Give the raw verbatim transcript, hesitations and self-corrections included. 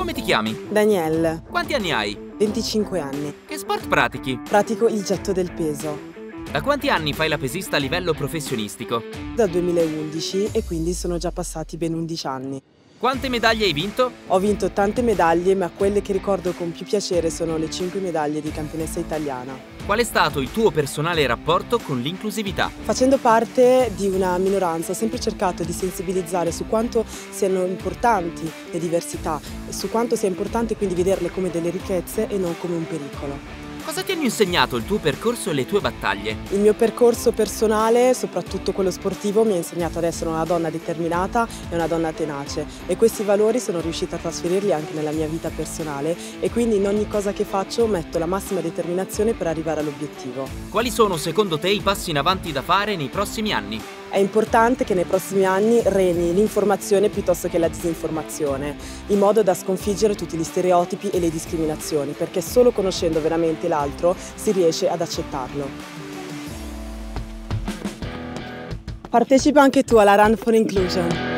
Come ti chiami? Danielle, Quanti anni hai? venticinque anni. Che sport pratichi? Pratico il getto del peso. Da quanti anni fai la pesista a livello professionistico? Dal duemilaundici e quindi sono già passati ben undici anni. Quante medaglie hai vinto? Ho vinto tante medaglie, ma quelle che ricordo con più piacere sono le cinque medaglie di campionessa italiana. Qual è stato il tuo personale rapporto con l'inclusività? Facendo parte di una minoranza ho sempre cercato di sensibilizzare su quanto siano importanti le diversità e su quanto sia importante quindi vederle come delle ricchezze e non come un pericolo. Cosa ti hanno insegnato il tuo percorso e le tue battaglie? Il mio percorso personale, soprattutto quello sportivo, mi ha insegnato ad essere una donna determinata e una donna tenace e questi valori sono riuscita a trasferirli anche nella mia vita personale e quindi in ogni cosa che faccio metto la massima determinazione per arrivare all'obiettivo. Quali sono secondo te i passi in avanti da fare nei prossimi anni? È importante che nei prossimi anni regni l'informazione piuttosto che la disinformazione, in modo da sconfiggere tutti gli stereotipi e le discriminazioni, perché solo conoscendo veramente l'altro si riesce ad accettarlo. Partecipa anche tu alla Run for Inclusion.